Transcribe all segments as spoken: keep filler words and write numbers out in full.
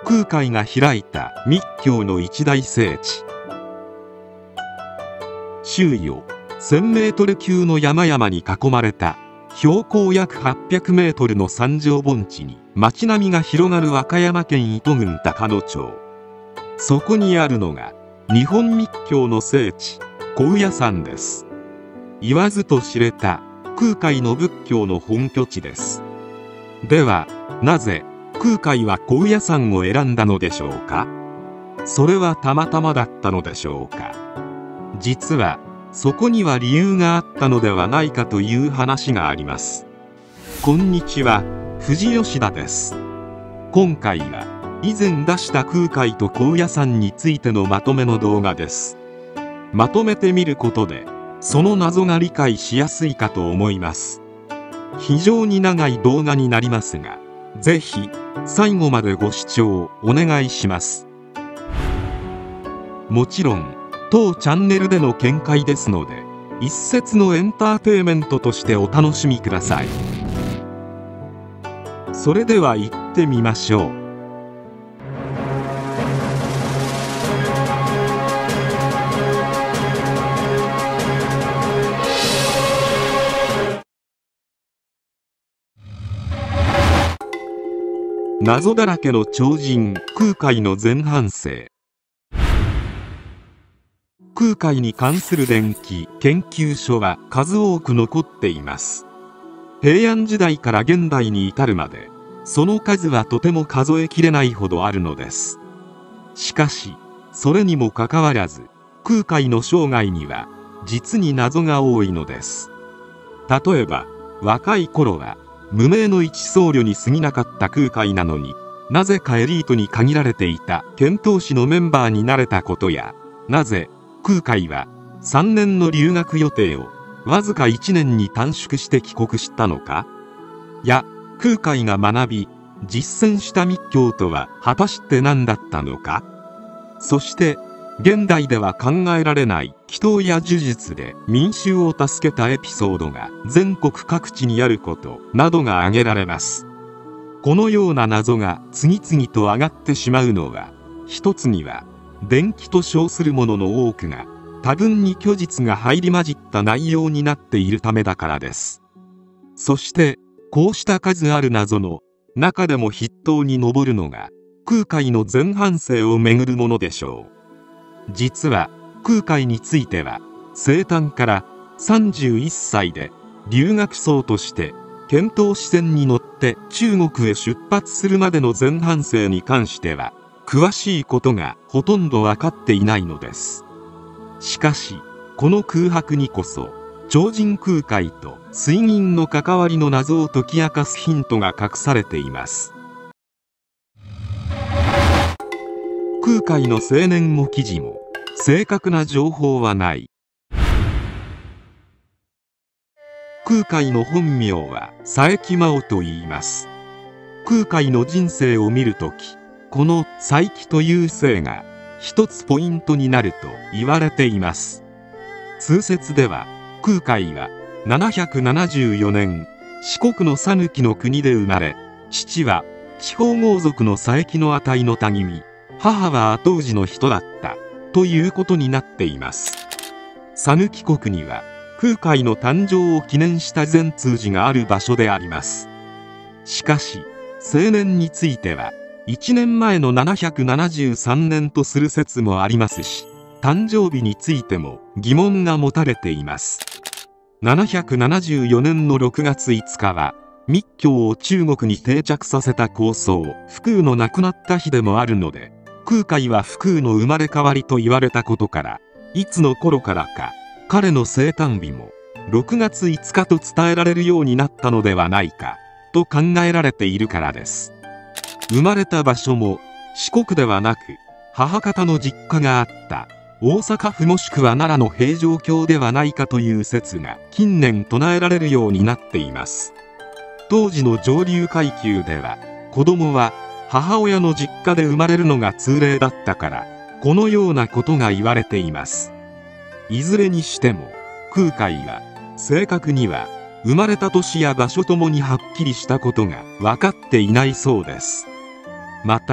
空海が開いた密教の一大聖地。周囲をせんメートル級の山々に囲まれた標高約はっぴゃくメートルの三条盆地に街並みが広がる和歌山県糸郡高野町。そこにあるのが日本密教の聖地高野山です。言わずと知れた空海の仏教の本拠地です。ではなぜ空海は高野山を選んだのでしょうか。それはたまたまだったのでしょうか。実はそこには理由があったのではないかという話があります。こんにちは、富士吉田です。今回は以前出した空海と高野山についてのまとめの動画です。まとめてみることでその謎が理解しやすいかと思います。非常に長い動画になりますが、ぜひ最後までご視聴お願いします。もちろん当チャンネルでの見解ですので、一説のエンターテイメントとしてお楽しみください。それでは行ってみましょう。謎だらけの超人空海の前半生。空海に関する伝記研究書は数多く残っています。平安時代から現代に至るまでその数はとても数えきれないほどあるのです。しかしそれにもかかわらず空海の生涯には実に謎が多いのです。例えば若い頃は無名の一僧侶に過ぎなかった空海なのに、なぜかエリートに限られていた遣唐使のメンバーになれたことや、なぜ空海はさんねんの留学予定をわずかいちねんに短縮して帰国したのか、や空海が学び実践した密教とは果たして何だったのか。そして現代では考えられない祈祷や呪術で民衆を助けたエピソードが全国各地にあることなどが挙げられます。このような謎が次々と上がってしまうのは、一つには伝記と称するものの多くが多分に虚実が入り混じった内容になっているためだからです。そしてこうした数ある謎の中でも筆頭に上るのが空海の前半生をめぐるものでしょう。実は空海については生誕からさんじゅういっさいで留学僧として遣唐使船に乗って中国へ出発するまでの前半生に関しては詳しいことがほとんど分かっていないのです。しかしこの空白にこそ超人空海と水銀の関わりの謎を解き明かすヒントが隠されています。空海の生年も記事も正確な情報はない。空海の本名は佐伯真央と言います。空海の人生を見るとき、この佐伯という姓が一つポイントになると言われています。通説では空海はななひゃくななじゅうよねん四国の讃岐の国で生まれ、父は地方豪族の佐伯の値のたぎみ、母は後氏の人だったということになっています。讃岐国には空海の誕生を記念した善通寺がある場所であります。しかし生年についてはいちねんまえのななひゃくななじゅうさんねんとする説もありますし、誕生日についても疑問が持たれています。ななひゃくななじゅうよねんのろくがついつかは密教を中国に定着させた高僧福宇の亡くなった日でもあるので、空海は福宇の生まれ変わりと言われたことから、いつの頃からか彼の生誕日もろくがついつかと伝えられるようになったのではないかと考えられているからです。生まれた場所も四国ではなく、母方の実家があった大阪府もしくは奈良の平城京ではないかという説が近年唱えられるようになっています。当時の上流階級では子供は母親の実家で生まれるのが通例だったから、このようなことが言われています。いずれにしても空海は正確には生まれた年や場所ともにはっきりしたことが分かっていないそうです。また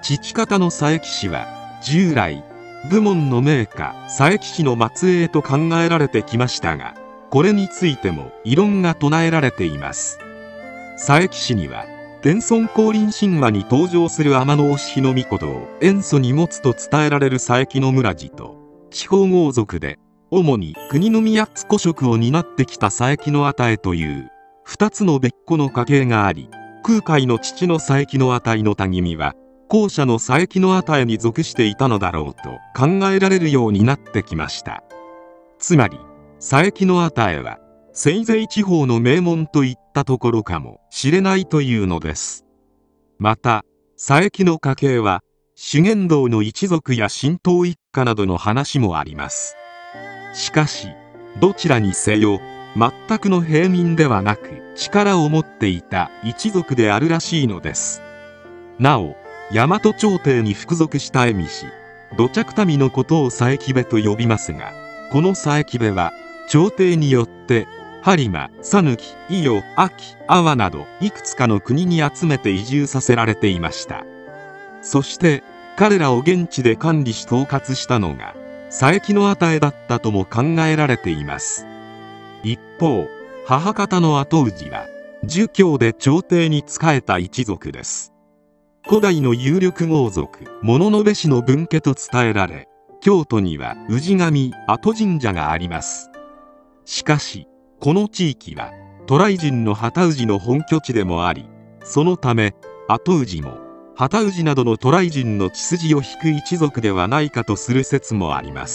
父方の佐伯氏は従来武門の名家佐伯氏の末裔と考えられてきましたが、これについても異論が唱えられています。佐伯氏には天孫降臨神話に登場する天皇子日の命を塩素に持つと伝えられる佐伯の村地と、地方豪族で主に国の宮津古職を担ってきた佐伯の與という二つの別個の家系があり、空海の父の佐伯の與の多君は後者の佐伯の與に属していたのだろうと考えられるようになってきました。つまり佐伯の與は清西地方の名門といったところかもしれないというのです。また佐伯の家系は修験道の一族や神道一家などの話もあります。しかしどちらにせよ全くの平民ではなく力を持っていた一族であるらしいのです。なお大和朝廷に服属した蝦夷氏土着民のことを佐伯部と呼びますが、この佐伯部は朝廷によって播磨、讃岐、伊予、安芸、阿波などいくつかの国に集めて移住させられていました。そして彼らを現地で管理し統括したのが佐伯の與だったとも考えられています。一方母方の後氏は儒教で朝廷に仕えた一族です。古代の有力豪族物部氏の分家と伝えられ、京都には氏神後神社があります。しかしこの地域は渡来人の旗氏の本拠地でもあり、そのため後氏も旗氏などの渡来人の血筋を引く一族ではないかとする説もあります。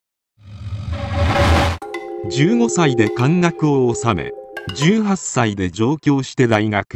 じゅうごさいで漢学を修め、じゅうはっさいで上京して大学へ。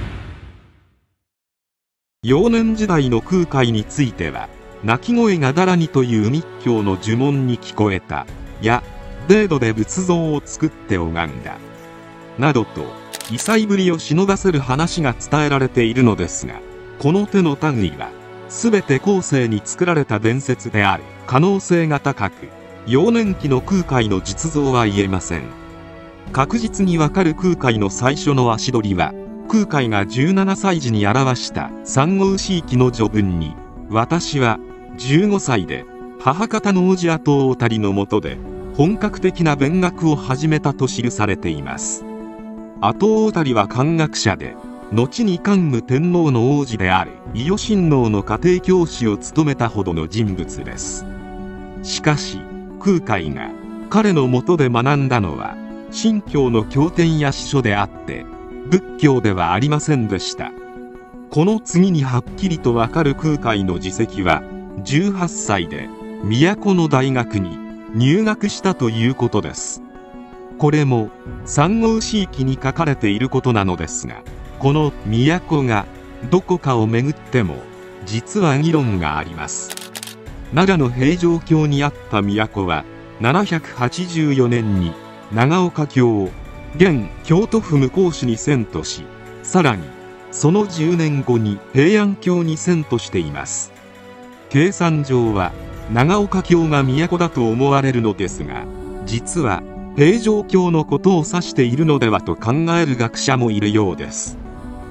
幼年時代の空海については、鳴き声がだらにという密教の呪文に聞こえたや泥土で仏像を作って拝んだなどと異彩ぶりを忍ばせる話が伝えられているのですが、この手の類は全て後世に作られた伝説である可能性が高く、幼年期の空海の実像は言えません。確実にわかる空海の最初の足取りは、空海がじゅうななさい時に表した三国志域の序文に、私はじゅうごさいで母方の王子後大谷のもとで本格的な勉学を始めたと記されています。後大谷は漢学者で、後に桓武天皇の王子である伊予親王の家庭教師を務めたほどの人物です。しかし空海が彼のもとで学んだのは神教の経典や詩書であって仏教ではありませんでした。この次にはっきりとわかる空海の事跡は、じゅうはっさいで都の大学に入学したということです。これも三国志域に書かれていることなのですが、この都がどこかをめぐっても実は議論があります。奈良の平城京にあった都はななひゃくはちじゅうよねんに長岡京現京都府向日市に遷都し、さらにそのじゅうねんごに平安京に遷都しています。計算上は長岡京が都だと思われるのですが、実は平城京のことを指しているのではと考える学者もいるようです。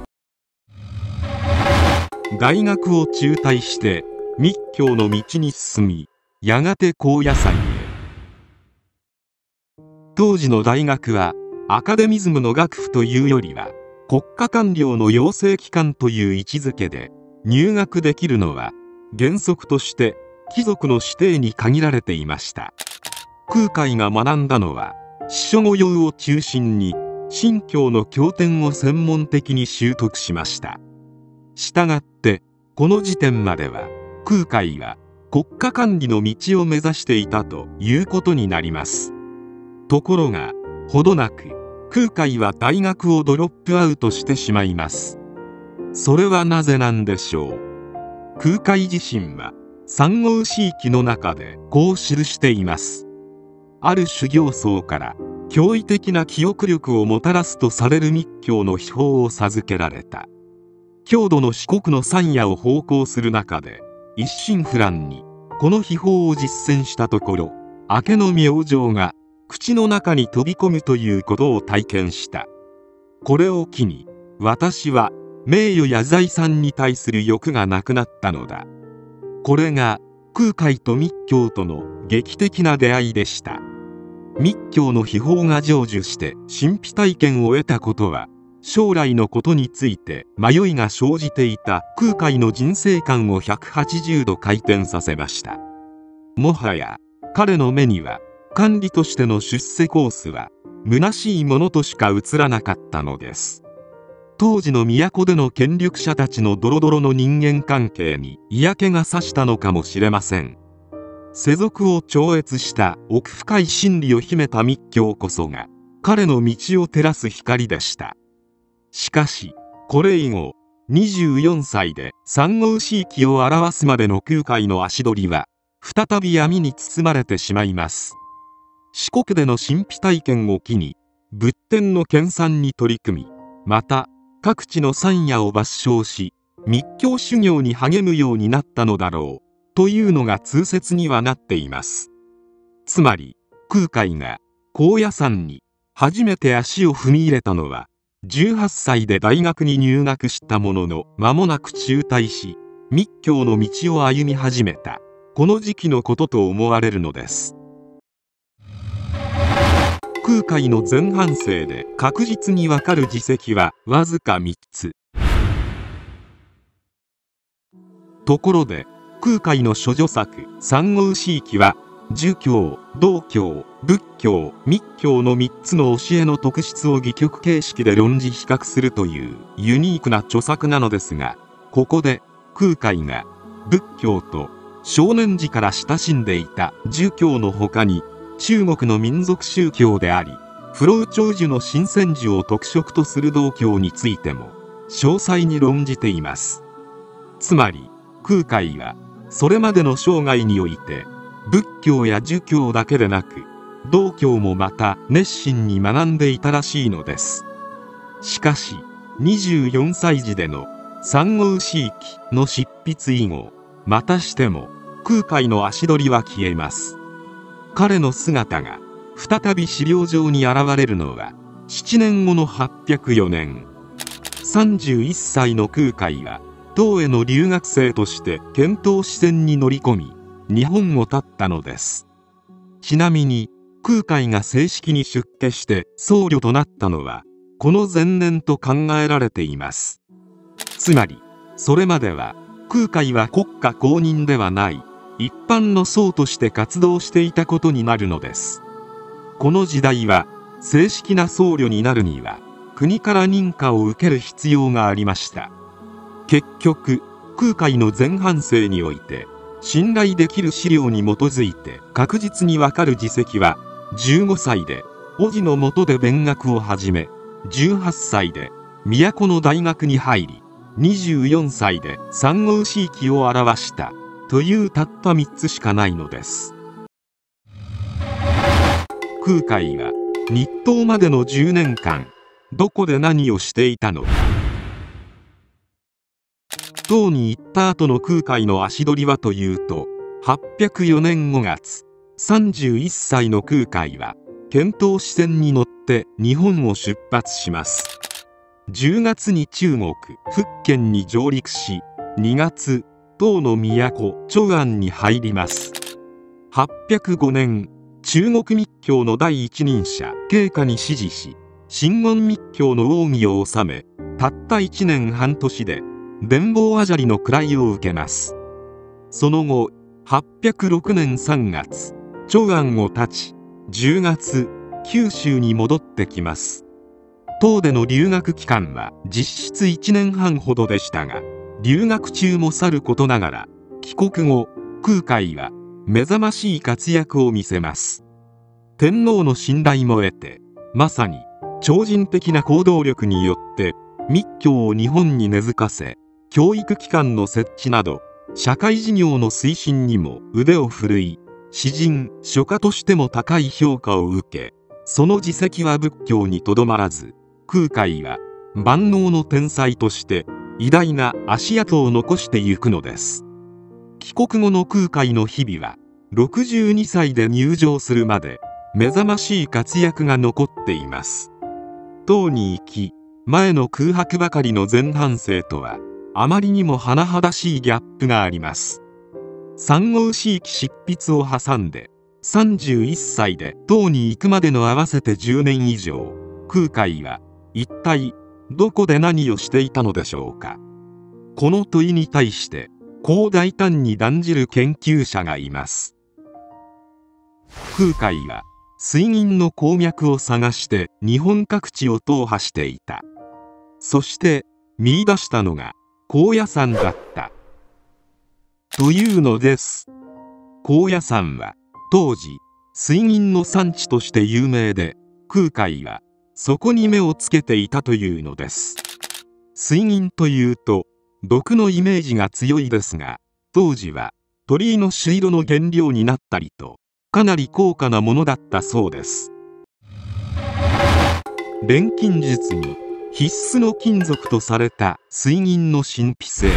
大学を中退して密教の道に進み、やがて高野山へ。当時の大学はアカデミズムの学府というよりは国家官僚の養成機関という位置づけで、入学できるのは原則として貴族の指定に限られていました。空海が学んだのは詩書御用を中心に神教の経典を専門的に習得しました。したがってこの時点までは空海は国家管理の道を目指していたということになります。ところがほどなく空海は大学をドロップアウトしてしまいます。それはなぜなんでしょう。空海自身は三国志域の中でこう記しています。ある修行僧から驚異的な記憶力をもたらすとされる密教の秘法を授けられた。郷土の四国の山野を奉公する中で一心不乱にこの秘法を実践したところ、明けの明星が口の中に飛び込むということを体験した。これを機に私は名誉や財産に対する欲がなくなったのだ。これが空海と密教との劇的な出会いでした。密教の秘法が成就して神秘体験を得たことは、将来のことについて迷いが生じていた空海の人生観をひゃくはちじゅうど回転させました。もはや彼の目には官吏としての出世コースは虚しいものとしか映らなかったのです。当時の都での権力者たちのドロドロの人間関係に嫌気がさしたのかもしれません。世俗を超越した奥深い真理を秘めた密教こそが彼の道を照らす光でした。しかしこれ以後、にじゅうよんさいで三国志域を表すまでの空海の足取りは再び闇に包まれてしまいます。四国での神秘体験を機に仏典の研鑽に取り組み、また各地の山野を抜掌し密教修行に励むようになったのだろうというのが通説にはなっています。つまり空海が高野山に初めて足を踏み入れたのはじゅうはっさいで大学に入学したものの間もなく中退し、密教の道を歩み始めたこの時期のことと思われるのです。空海の前半生で確実にわかる事跡はわずかみっつ。ところで空海の処女作「三国志域」は儒教、道教、仏教、密教のみっつの教えの特質を戯曲形式で論じ比較するというユニークな著作なのですが、ここで空海が仏教と少年時から親しんでいた儒教の他に中国の民族宗教であり不老長寿の神仙樹を特色とする道教についても詳細に論じています。つまり空海はそれまでの生涯において仏教や儒教だけでなく道教もまた熱心に学んでいたらしいのです。しかしにじゅうよんさい時での三国志域の執筆以後、またしても空海の足取りは消えます。彼の姿が再び資料上に現れるのはななねんごのはっぴゃくよねん。さんじゅういっさいの空海は唐への留学生として遣唐使船に乗り込み日本を発ったのです。ちなみに空海が正式に出家して僧侶となったのはこの前年と考えられています。つまりそれまでは空海は国家公認ではない一般の僧として活動していたことになるのです。この時代は正式な僧侶になるには国から認可を受ける必要がありました。結局空海の前半生において信頼できる資料に基づいて確実にわかる事跡はじゅうごさいで叔父の下で勉学を始め、じゅうはっさいで都の大学に入り、にじゅうよんさいで三国志域を表したというたったみっつしかないのです。空海は日東までのじゅうねんかんどこで何をしていたのか。唐に行った後の空海の足取りはというと、はっぴゃくよねんごがつ、さんじゅういっさいの空海は遣唐使船に乗って日本を出発します。じゅうがつに中国福建に上陸し、にがつ唐の都長安に入ります。はっぴゃくごねん、中国密教の第一人者慶華に師事し、真言密教の奥義を収め、たったいちねんはんとしで伝法阿闍梨の位を受けます。その後はっぴゃくろくねんさんがつ、長安を発ち、じゅうがつ九州に戻ってきます。唐での留学期間は実質いちねんはんほどでしたが、留学中もさることながら帰国後空海は目覚ましい活躍を見せます。天皇の信頼も得て、まさに超人的な行動力によって密教を日本に根付かせ、教育機関の設置など社会事業の推進にも腕を振るい、詩人書家としても高い評価を受け、その実績は仏教にとどまらず、空海は万能の天才として偉大な足跡を残してゆくのです。帰国後の空海の日々はろくじゅうにさいで入城するまで目覚ましい活躍が残っています。唐に行き、 前の空白ばかりの前半生とはあまりにも甚だしいギャップがあります。さん号四期執筆を挟んでさんじゅういっさいで唐に行くまでの合わせてじゅうねん以上、空海は一体どこで何をしていたのでしょうか。この問いに対してこう大胆に断じる研究者がいます。空海は水銀の鉱脈を探して日本各地を踏破していた。そして見出したのが高野山だったというのです。高野山は当時水銀の産地として有名で、空海はそこに目をつけていたというのです。水銀というと毒のイメージが強いですが、当時は鳥居の朱色の原料になったりとかなり高価なものだったそうです。錬金術に必須の金属とされた水銀の神秘性。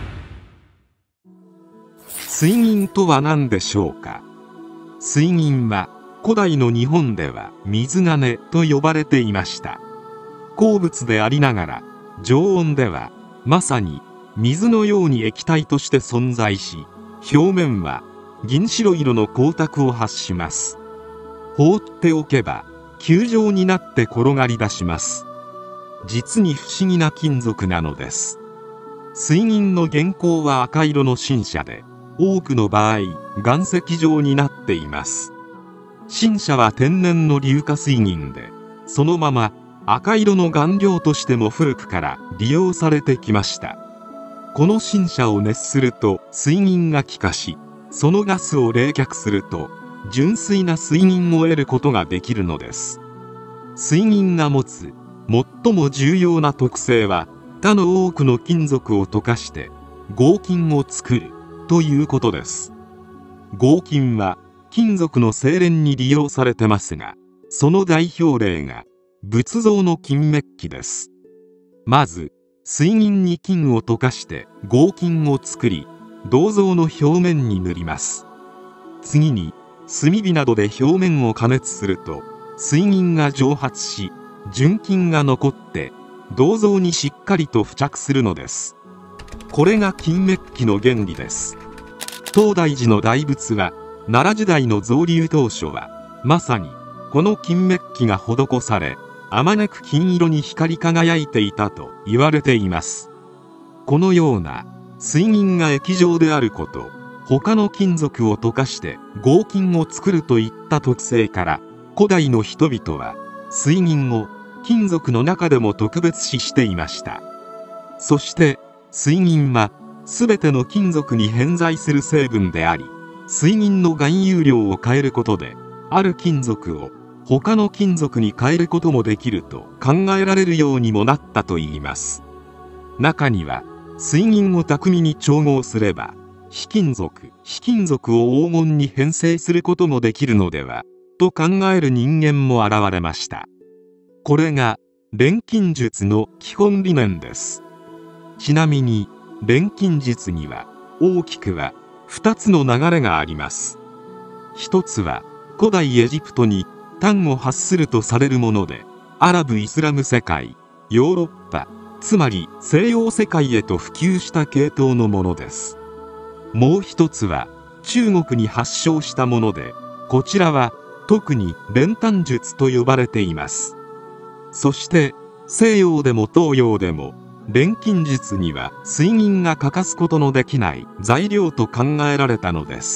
水銀とは何でしょうか。水銀は古代の日本では水金と呼ばれていました。鉱物でありながら常温ではまさに水のように液体として存在し、表面は銀白色の光沢を発します。放っておけば球状になって転がり出します。実に不思議な金属なのです。水銀の原鉱は赤色の辰砂で、多くの場合岩石状になっています。辰砂は天然の硫化水銀で、そのまま赤色の顔料としても古くから利用されてきました。この辰砂を熱すると水銀が気化し、そのガスを冷却すると純粋な水銀を得ることができるのです。水銀が持つ最も重要な特性は、他の多くの金属を溶かして合金を作るということです。合金は金属の精錬に利用されてますが、その代表例が仏像の金メッキです。まず水銀に金を溶かして合金を作り、銅像の表面に塗ります。次に炭火などで表面を加熱すると水銀が蒸発し、純金が残って銅像にしっかりと付着するのです。これが金メッキの原理です。東大寺の大仏は奈良時代の造立当初はまさにこの金メッキが施され、あまねく金色に光り輝いていたと言われています。このような水銀が液状であること、他の金属を溶かして合金を作るといった特性から、古代の人々は水銀を金属の中でも特別視していました。そして水銀は全ての金属に偏在する成分であり、水銀の含有量を変えることである金属を他の金属に変えることもできると考えられるようにもなったといいます。中には水銀を巧みに調合すれば非金属非金属を黄金に変成することもできるのではと考える人間も現れました。これが錬金術の基本理念です。ちなみに錬金術には大きくはふたつの流れがあります。一つは古代エジプトに端を発するとされるもので、アラブ・イスラム世界、ヨーロッパ、つまり西洋世界へと普及した系統のものです。もう一つは中国に発祥したもので、こちらは特に練炭術と呼ばれています。そして西洋でも東洋でも錬金術には水銀が欠かすことのできない材料と考えられたのです。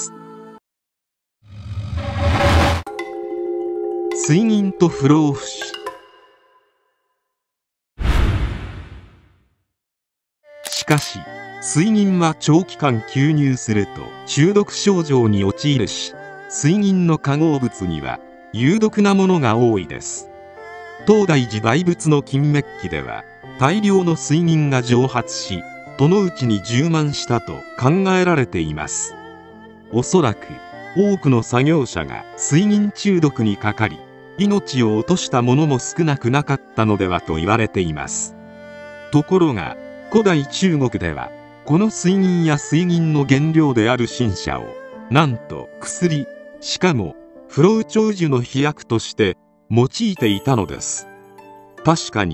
水銀と不老不死。しかし水銀は長期間吸入すると中毒症状に陥るし、水銀の化合物には有毒なものが多いです。東大寺大仏の金メッキでは大量の水銀が蒸発し、どのうちに充満したと考えられています。おそらく多くの作業者が水銀中毒にかかり、命を落としたものも少なくなかったのではと言われています。ところが古代中国ではこの水銀や水銀の原料である辰砂をなんと薬、しかも不老長寿の飛薬として用いていたのです。確かに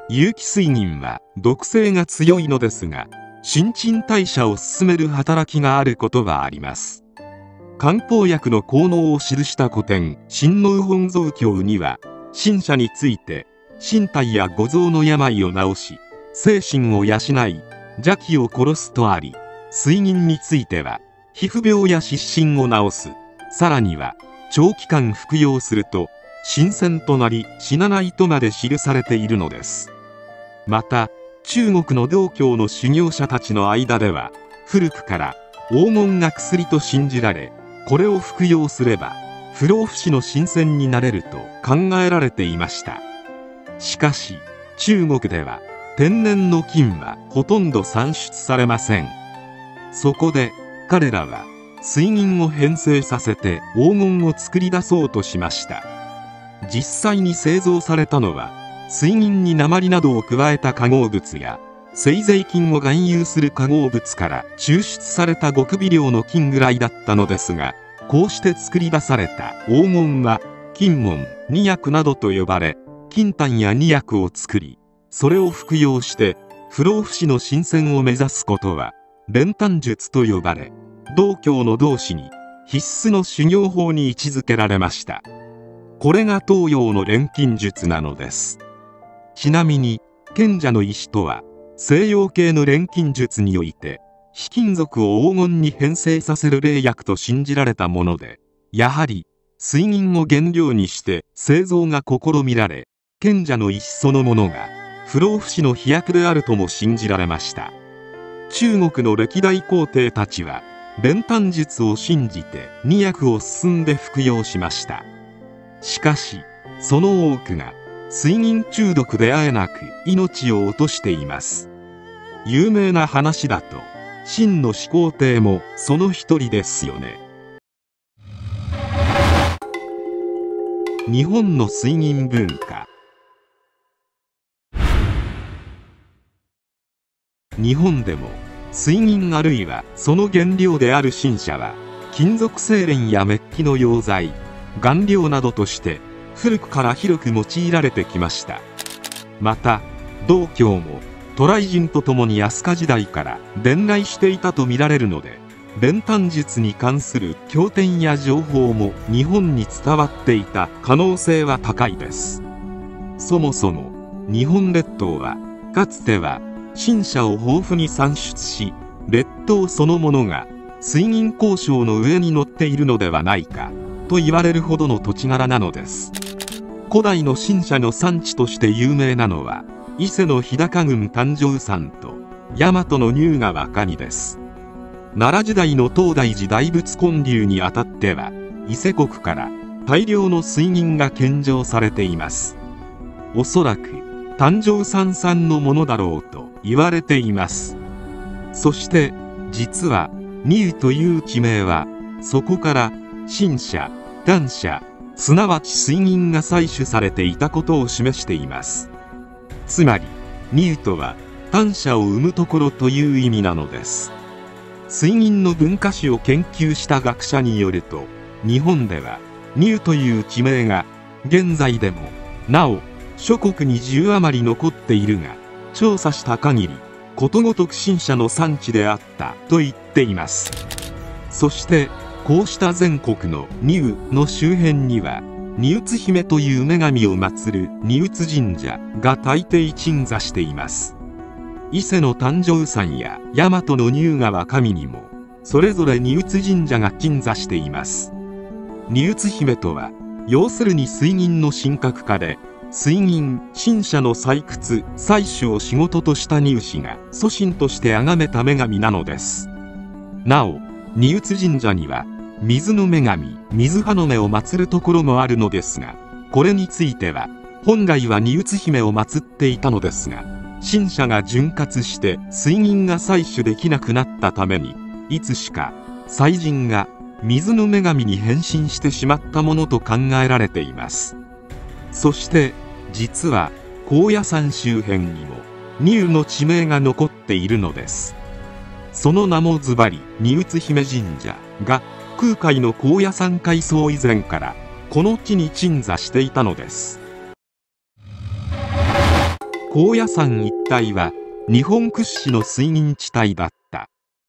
有機水銀は毒性が強いのですが、新陳代謝を進める働きがあることはあります。漢方薬の効能を記した古典「真の本草経」には、神社について身体や五臓の病を治し、精神を養い、邪気を殺すとあり、水銀については皮膚病や湿疹を治す、さらには長期間服用すると新鮮となり死なないとまで記されているのです。また中国の道教の修行者たちの間では、古くから黄金が薬と信じられ、これを服用すれば不老不死の新鮮になれると考えられていました。しかし中国では天然の金はほとんど産出されません。そこで彼らは水銀を変成させて黄金を作り出そうとしました。実際に製造されたのは、水銀に鉛などを加えた化合物や精製金を含有する化合物から抽出された極微量の金ぐらいだったのですが、こうして作り出された黄金は金文、二薬などと呼ばれ、金丹や二薬を作り、それを服用して不老不死の新鮮を目指すことは煉丹術と呼ばれ、道教の道士に必須の修行法に位置づけられました。これが東洋の錬金術なのです。ちなみに賢者の石とは西洋系の錬金術において非金属を黄金に変成させる霊薬と信じられたもので、やはり水銀を原料にして製造が試みられ、賢者の石そのものが不老不死の飛躍であるとも信じられました。中国の歴代皇帝たちは煉丹術を信じて二薬を進んで服用しました。しかしその多くが水銀中毒であえなく命を落としています。有名な話だと秦の始皇帝もその一人ですよね。日本の水銀文化。日本でも水銀あるいはその原料である辰砂は金属精錬やメッキの溶剤、顔料などとして古くから広く用いられてきました。また道教も渡来人と共に飛鳥時代から伝来していたとみられるので、煉丹術に関する経典や情報も日本に伝わっていた可能性は高いです。そもそも日本列島はかつては辰砂を豊富に産出し、列島そのものが水銀鉱床の上に乗っているのではないかと言われるほどの土地柄なのです。古代の辰砂の産地として有名なのは伊勢の日高郡誕生山と大和の乳川上です。奈良時代の東大寺大仏建立にあたっては伊勢国から大量の水銀が献上されています。おそらく誕生山産のものだろうと言われています。そして実は乳という地名はそこから辰砂、丹砂、すなわち水銀が採取されていたことを示しています。つまり乳とは丹砂を生むところという意味なのです。水銀の文化史を研究した学者によると、日本では乳という地名が現在でもなお諸国にじゅう余り残っているが、調査した限りことごとく辰砂の産地であったと言っています。そしてこうした全国の乳の周辺には荷打姫という女神を祀る荷打神社が大抵鎮座しています。伊勢の誕生山や大和の乳川上にもそれぞれ荷打神社が鎮座しています。荷打姫とは要するに水銀の神格化で、水銀辰砂の採掘採取を仕事とした荷打が祖神として崇めた女神なのです。なお荷打神社には水の女神水葉の目を祀るところもあるのですが、これについては本来は荷打姫を祀っていたのですが、辰砂が潤滑して水銀が採取できなくなったために、いつしか祭神が水の女神に変身してしまったものと考えられています。そして実は高野山周辺にも乳の地名が残っているのです。その名もズバリ荷打姫神社が空海の高野山開創以前からこの地に鎮座していたのです。 高野山一帯は日本屈指の水銀地帯だった。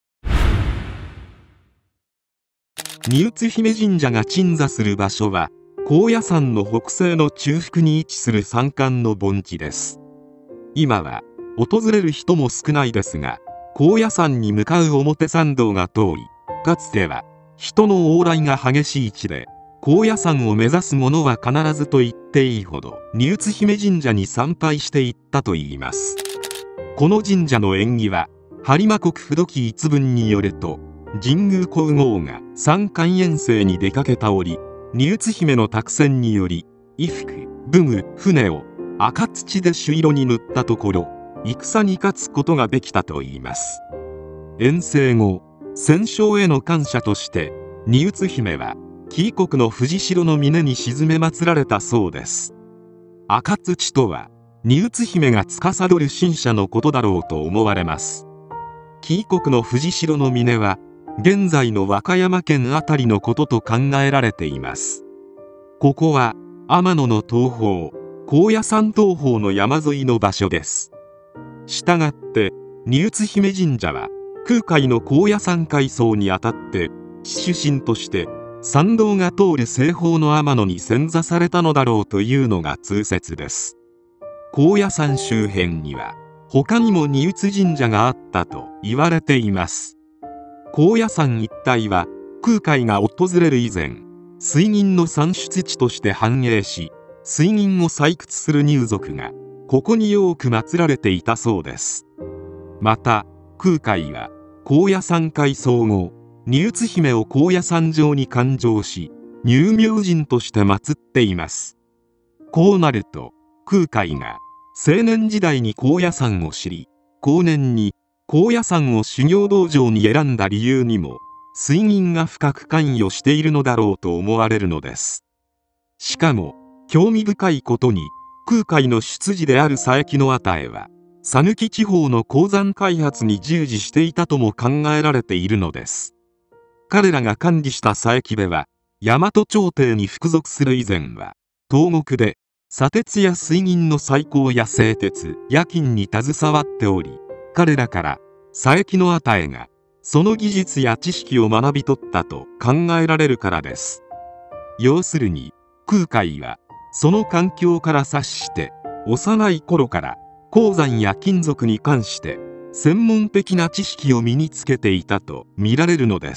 丹生姫神社が鎮座する場所は高野山の北西の中腹に位置する山間の盆地です。今は訪れる人も少ないですが、高野山に向かう表参道が通り、かつては人の往来が激しい地で、高野山を目指す者は必ずと言っていいほど丹生姫神社に参拝していったといいます。この神社の縁起は播磨国不土記一文によると、神宮皇后が山間遠征に出かけた折、丹生姫の託船により衣服武具船を赤土で朱色に塗ったところ、戦に勝つことができたといいます。遠征後、戦勝への感謝として丹生姫は紀伊国の藤代の峰に鎮め祀られたそうです。赤土とは丹生姫が司る神社のことだろうと思われます。紀伊国の藤代の峰は現在の和歌山県あたりのことと考えられています。ここは天野の東方、高野山東方の山沿いの場所です。したがって丹生姫神社は空海の高野山開創にあたって主神として参道が通る西方の天野に遷座されたのだろうというのが通説です。高野山周辺には他にも丹生神社があったと言われています。高野山一帯は空海が訪れる以前、水銀の産出地として繁栄し、水銀を採掘する入族がここに多く祀られていたそうです。また空海は高野山開創後、丹生姫を高野山上に誕生し、入明神として祀っています。こうなると空海が青年時代に高野山を知り、後年に高野山を修行道場に選んだ理由にも水銀が深く関与しているのだろうと思われるのです。しかも興味深いことに、空海の出自である佐伯の與は讃岐地方の鉱山開発に従事していたとも考えられているのです。彼らが管理した佐伯部は大和朝廷に服属する以前は東国で砂鉄や水銀の採鉱や製鉄冶金に携わっており、彼らから佐伯の與がその技術や知識を学び取ったと考えられるからです。要するに空海はその環境から察して幼い頃から鉱山や金属に関して専門的な知識を身につけていたと見られるのです。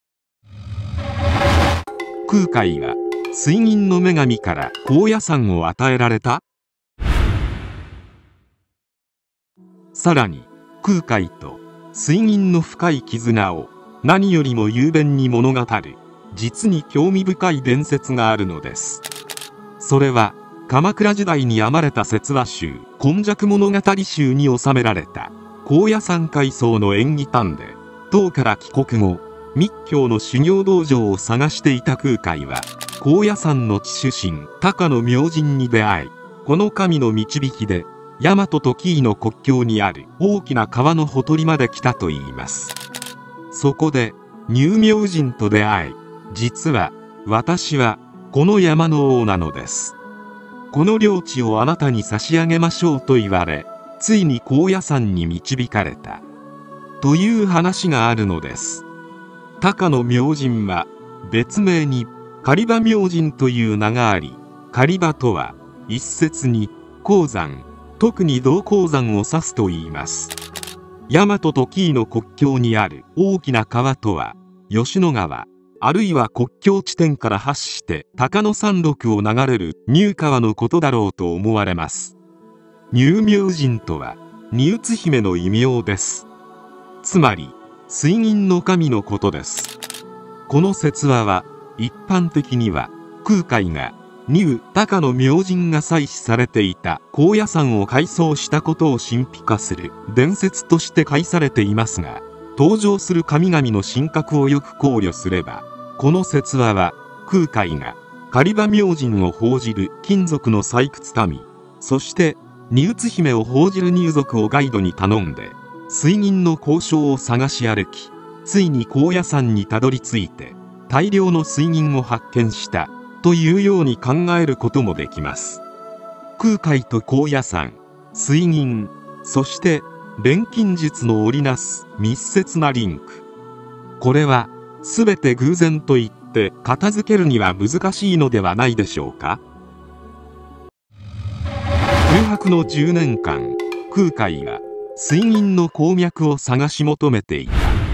空海は水銀の女神から高野山を与えられた。さらに空海と水銀の深い絆を何よりも雄弁に物語る実に興味深い伝説があるのです。それは鎌倉時代に編まれた説話集「今昔物語集」に収められた高野山開創の演技譚で、唐から帰国後密教の修行道場を探していた空海は高野山の地主神高野明神に出会い、この神の導きで大和と紀伊の国境にある大きな川のほとりまで来たといいます。そこで入明神と出会い、実は私はこの山の王なのです、この領地をあなたに差し上げましょうと言われ、ついに高野山に導かれたという話があるのです。高野明神は別名に狩場明神という名があり、狩場とは一説に鉱山、特に銅鉱山を指すといいます。大和と紀伊の国境にある大きな川とは吉野川、あるいは国境地点から発して高野山麓を流れる入川のことだろうと思われます。入明神とは丹生姫の異名です。つまり水銀の神のことです。この説話は一般的には空海が丹生高野明神が祭祀されていた高野山を改装したことを神秘化する伝説として解されていますが、登場する神々の神格をよく考慮すれば、この説話は空海が狩場明神を奉じる金属の採掘民、そして丹生姫を奉じる入族をガイドに頼んで水銀の鉱床を探し歩き、ついに高野山にたどり着いて大量の水銀を発見したというように考えることもできます。空海と高野山、 水銀、そして錬金術の織りなす密接なリンク、これは全て偶然と言って片付けるには難しいのではないでしょうか。空白のじゅうねんかん、空海は水銀の鉱脈を探し求めていた。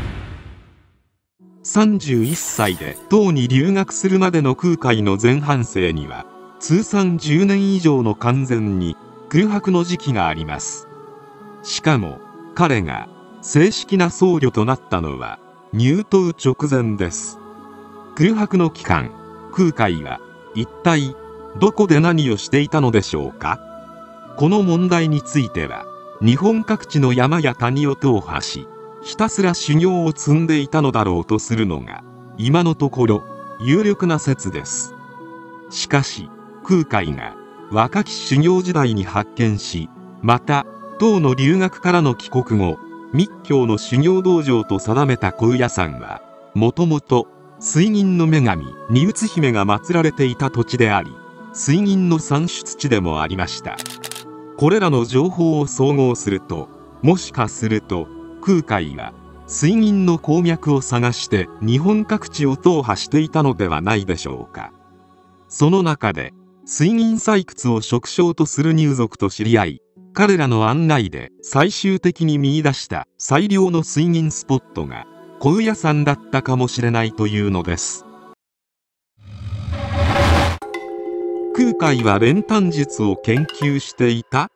さんじゅういっさいで唐に留学するまでの空海の前半生には通算じゅうねん以上の完全に空白の時期があります。しかも彼が正式な僧侶となったのは入唐直前です。空白の期間、空海は一体どこで何をしていたのでしょうか。この問題については日本各地の山や谷を踏破し、ひたすら修行を積んでいたのだろうとするのが今のところ有力な説です。しかし空海が若き修行時代に発見し、また唐の留学からの帰国後密教の修行道場と定めた高野山はもともと水銀の女神ニウツ姫が祀られていた土地であり、水銀の産出地でもありました。これらの情報を総合すると、もしかすると空海は水銀の鉱脈を探して日本各地を踏破していたのではないでしょうか。その中で水銀採掘を職業とする入族と知り合い、彼らの案内で最終的に見出した最良の水銀スポットが高野山だったかもしれないというのです。空海は練炭術を研究していた？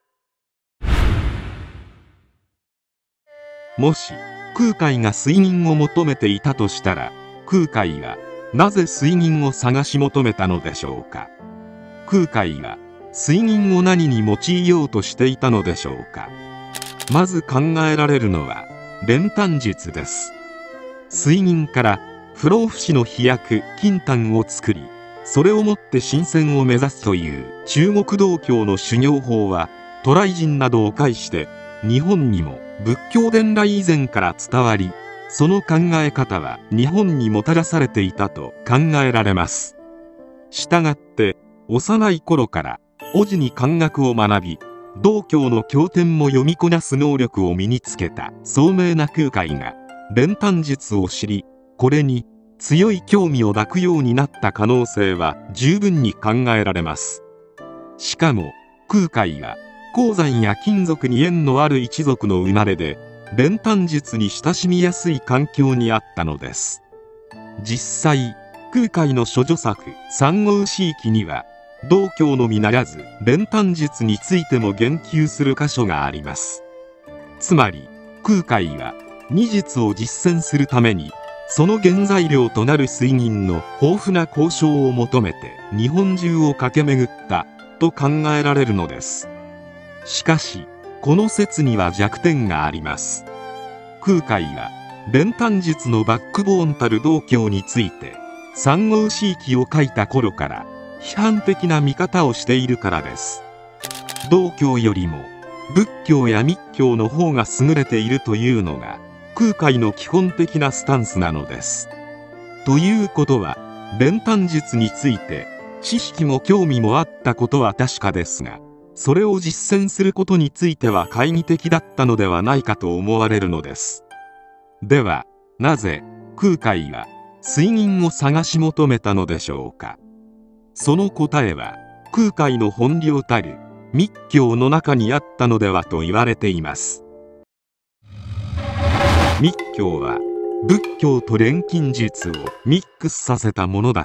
もし空海が水銀を求めていたとしたら、空海はなぜ水銀を探し求めたのでしょうか。空海は水銀を何に用いようとしていたのでしょうか。まず考えられるのは練炭術です。水銀から不老不死の飛躍金丹を作り、それをもって神仙を目指すという中国道教の修行法は、渡来人などを介して日本にも仏教伝来以前から伝わり、その考え方は日本にもたらされていたと考えられます。したがって幼い頃からおじに漢学を学び、道教の経典も読みこなす能力を身につけた聡明な空海が練炭術を知り、これに強い興味を抱くようになった可能性は十分に考えられます。しかも空海は鉱山や金属に縁のある一族の生まれで、練炭術に親しみやすい環境にあったのです。実際空海の処女作「三国志記」には道教のみならず練炭術についても言及する箇所があります。つまり空海は二術を実践するために、その原材料となる水銀の豊富な交渉を求めて日本中を駆け巡ったと考えられるのです。しかしこの説には弱点があります。空海は練炭術のバックボーンたる道教について三国志記を書いた頃から批判的な見方をしているからです。道教よりも仏教や密教の方が優れているというのが空海の基本的なスタンスなのです。ということは練炭術について知識も興味もあったことは確かですが、それを実践することについては懐疑的だったのではないかと思われるのです。ではなぜ空海は水銀を探し求めたのでしょうか。その答えは空海の本領たる密教の中にあったのではと言われています。密教は仏教と錬金術をミックスさせたものだった。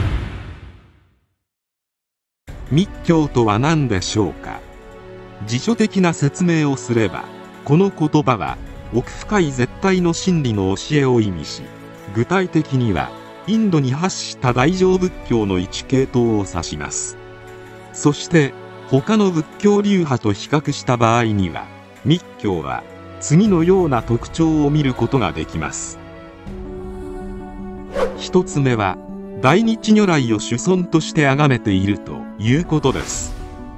密教とは何でしょうか。辞書的な説明をすれば、この言葉は奥深い絶対の真理の教えを意味し、具体的にはインドに発した大乗仏教の一系統を指します。そして他の仏教流派と比較した場合には、密教は次のような特徴を見ることができます。一つ目は大日如来を主尊として崇めているということです。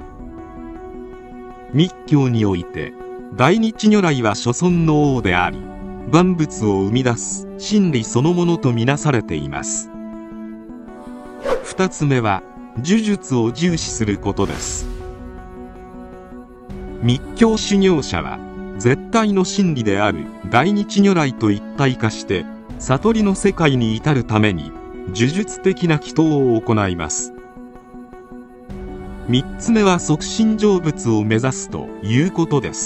密教において大日如来は諸尊の王であり、万物を生み出す真理そのものとみなされています。二つ目は呪術を重視することです。 密教修行者は絶対の真理である大日如来と一体化して悟りの世界に至るために呪術的な祈祷を行います。みっつめは即身成仏を目指すということです。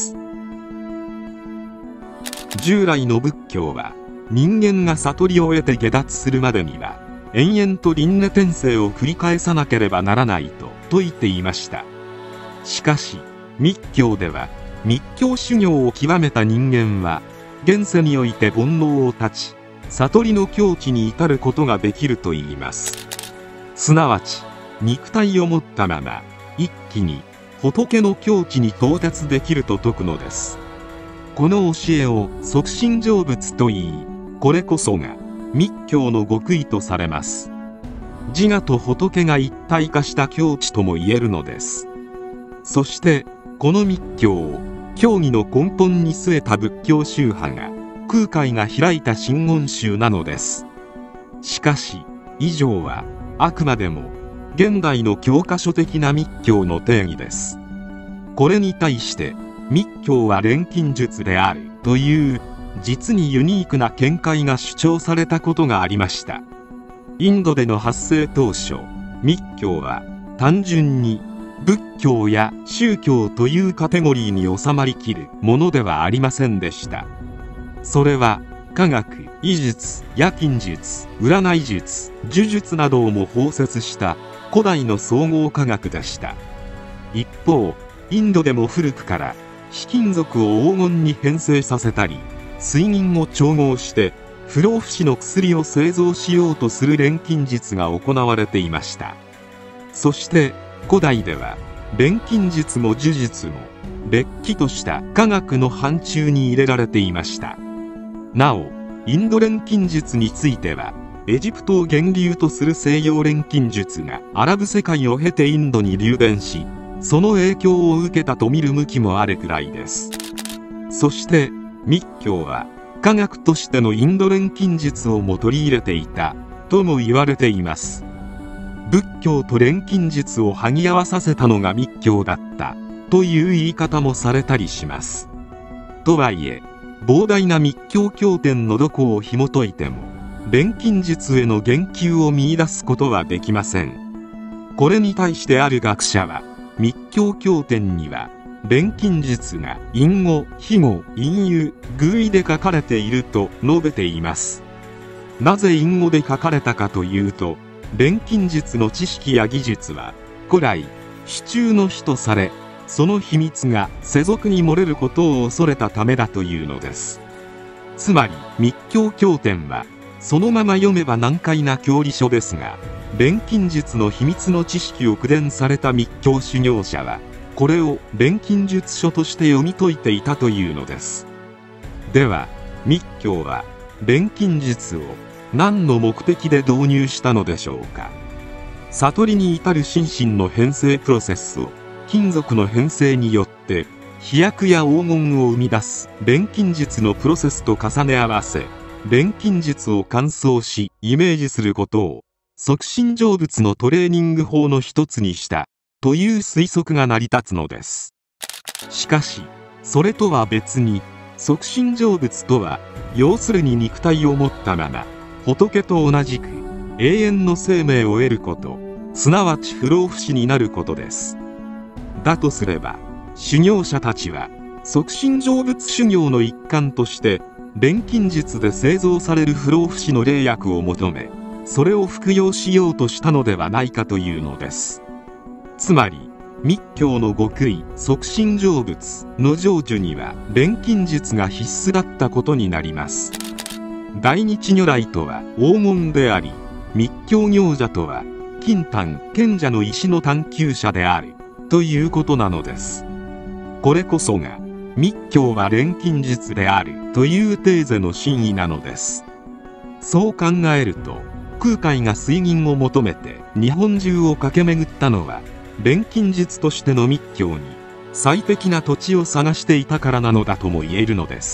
従来の仏教は人間が悟りを得て下脱するまでには延々と輪廻転生を繰り返さなければならないと説いていました。しかし密教では密教修行を極めた人間は現世において煩悩を断ち悟りの境地に至ることができるといいます。すなわち肉体を持ったまま一気に仏の境地に到達できると説くのです。この教えを即身成仏といい、これこそが密教の極意とされます。自我と仏が一体化した境地とも言えるのです。そしてこの密教を教義の根本に据えた仏教宗派が空海が開いた真言宗なのです。しかし以上はあくまでも現代の教科書的な密教の定義です。これに対して密教は錬金術であるという実にユニークな見解が主張されたことがありました。インドでの発生当初、密教は単純に仏教や宗教というカテゴリーに収まりきるものではありませんでした。それは科学、医術、冶金術、占い術、呪術などをも包摂した古代の総合科学でした。一方、インドでも古くから非金属を黄金に変成させたり、水銀を調合して不老不死の薬を製造しようとする錬金術が行われていました。そして古代では錬金術も呪術もれっきとした科学の範疇に入れられていました。なおインド錬金術についてはエジプトを源流とする西洋錬金術がアラブ世界を経てインドに流伝し、その影響を受けたと見る向きもあるくらいです。そして密教は科学としてのインド錬金術をも取り入れていたとも言われています。仏教と錬金術を剥ぎ合わさせたのが密教だったという言い方もされたりします。とはいえ膨大な密教経典のどこを紐解いても錬金術への言及を見出すことはできません。これに対してある学者は密教経典には錬金術が隠語、非語、隠喩、偶意で書かれていると述べています。なぜ隠語で書かれたかというと、錬金術の知識や技術は古来秘中の秘とされ、その秘密が世俗に漏れることを恐れたためだというのです。つまり密教経典はそのまま読めば難解な教理書ですが、錬金術の秘密の知識を口伝された密教修行者はこれを錬金術書として読み解いていたというのです。では密教は錬金術を何の目的で導入したのでしょうか。悟りに至る心身の変成プロセスを金属の変成によって飛躍や黄金を生み出す錬金術のプロセスと重ね合わせ、錬金術を感想しイメージすることを即身成仏のトレーニング法の一つにしたという推測が成り立つのです。しかしそれとは別に即身成仏とは要するに肉体を持ったまま仏と同じく永遠の生命を得ること、すなわち不老不死になることです。だとすれば修行者たちは即身成仏修行の一環として錬金術で製造される不老不死の霊薬を求め、それを服用しようとしたのではないかというのです。つまり密教の極意即身成仏の成就には錬金術が必須だったことになります。大日如来とは黄金であり、密教行者とは金丹賢者の石の探求者であるということなのです。これこそが密教は錬金術であるというテーゼの真意なのです。そう考えると空海が水銀を求めて日本中を駆け巡ったのは錬金術としての密教に最適な土地を探していたからなのだとも言えるのです。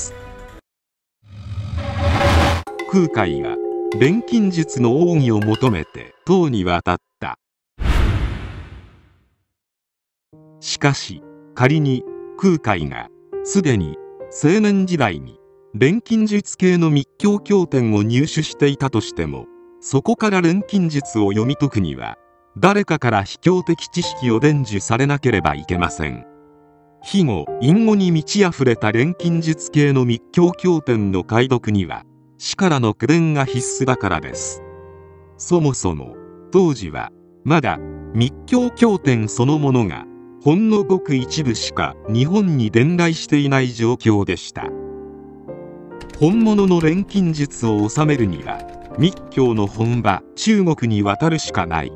空海が錬金術の奥義を求めて唐に渡った。しかし仮に空海がすでに青年時代に錬金術系の密教経典を入手していたとしても、そこから錬金術を読み解くには誰かから秘境的知識を伝授されなければいけません。非語隠語に満ち溢れた錬金術系の密教経典の解読には師からの口伝が必須だからです。そもそも当時はまだ密教経典そのものがほんのごく一部しか日本に伝来していない状況でした。本物の錬金術を収めるには密教の本場中国に渡るしかない。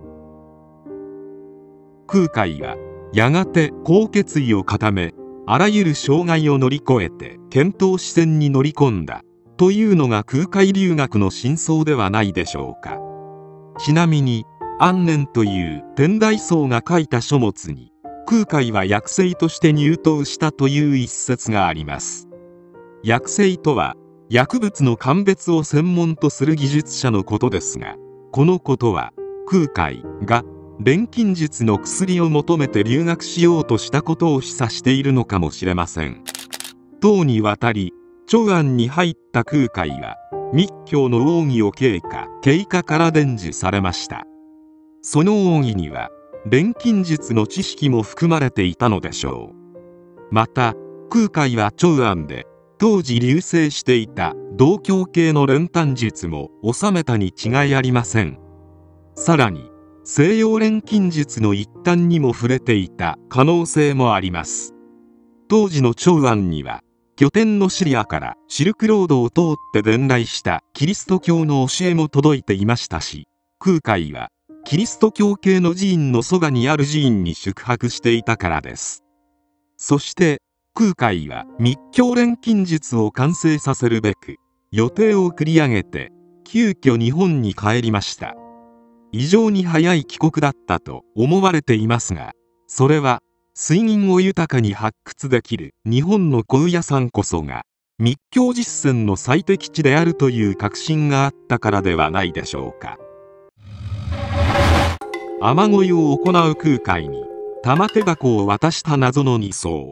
空海はやがてこう決意を固め、あらゆる障害を乗り越えて遣唐使船に乗り込んだというのが空海留学の真相ではないでしょうか。ちなみに安念という天台僧が書いた書物に空海は薬聖として入湯したという一説があります。薬聖とは薬物の鑑別を専門とする技術者のことですが、このことは空海が錬金術の薬を求めて留学しようとしたことを示唆しているのかもしれません。唐に渡り長安に入った空海は密教の奥義を経過経過から伝授されました。その奥義には錬金術の知識も含まれていたのでしょう。また空海は長安で当時隆盛していた道教系の練炭術も収めたに違いありません。さらに西洋錬金術の一端にも触れていた可能性もあります。当時の長安には拠点のシリアからシルクロードを通って伝来したキリスト教の教えも届いていましたし、空海はキリスト教系の寺院のそばにある寺院に宿泊していたからです。そして空海は密教錬金術を完成させるべく予定を繰り上げて急遽日本に帰りました。異常に早い帰国だったと思われていますが、それは水銀を豊かに発掘できる日本の高野山こそが密教実践の最適地であるという確信があったからではないでしょうか。雨乞いを行う空海に玉手箱を渡した謎のに僧。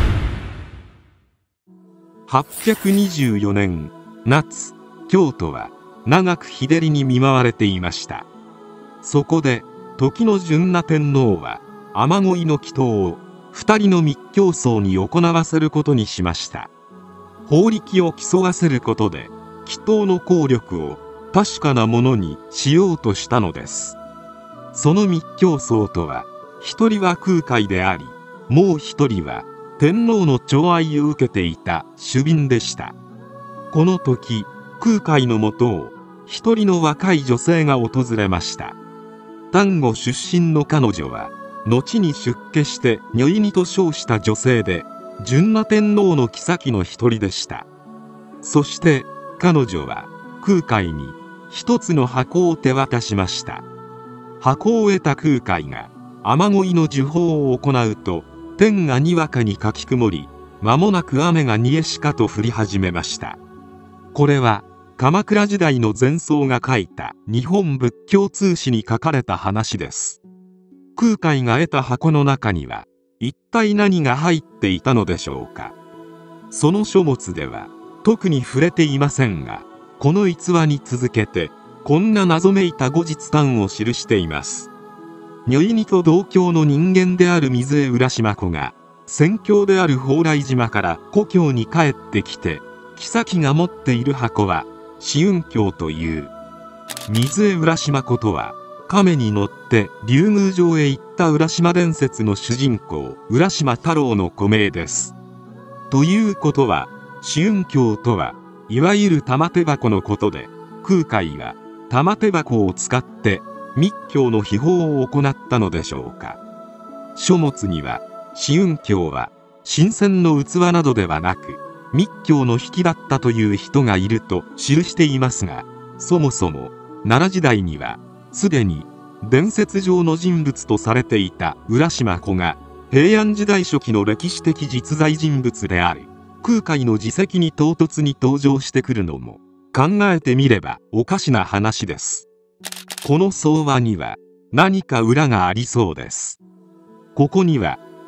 はっぴゃくにじゅうよねん夏、京都は長く日照りに見舞われていました。そこで時の順那天皇は雨乞いの祈祷を二人の密教僧に行わせることにしました。法力を競わせることで祈祷の効力を確かなものにしようとしたのです。その密教僧とは一人は空海であり、もう一人は天皇の寵愛を受けていた主賓でした。この時空海のもとを一人の若い女性が訪れました。丹後出身の彼女は後に出家して如意にと称した女性で、順那天皇の后の一人でした。そして彼女は空海に一つの箱を手渡しました。箱を得た空海が雨乞いの呪法を行うと、天がにわかにかき曇り、間もなく雨が煮えしかと降り始めました。これは鎌倉時代の禅僧が書いた日本仏教通史に書かれた話です。空海が得た箱の中には一体何が入っていたのでしょうか。その書物では特に触れていませんが、この逸話に続けてこんな謎めいた後日談を記しています。如意にと同郷の人間である水江浦島子が宣教である蓬莱島から故郷に帰ってきて、妃が持っている箱は紫雲鏡という。水江浦島子とは亀に乗って竜宮城へ行った浦島伝説の主人公浦島太郎の古名です。ということは紫雲鏡とはいわゆる玉手箱のことで、空海は玉手箱を使って密教の秘法を行ったのでしょうか。書物には紫雲鏡は神仙の器などではなく密教の引きだったという人がいると記していますが、そもそも奈良時代にはすでに伝説上の人物とされていた浦島子が平安時代初期の歴史的実在人物である空海の自責に唐突に登場してくるのも考えてみればおかしな話です。この相話には何か裏がありそうです。ここには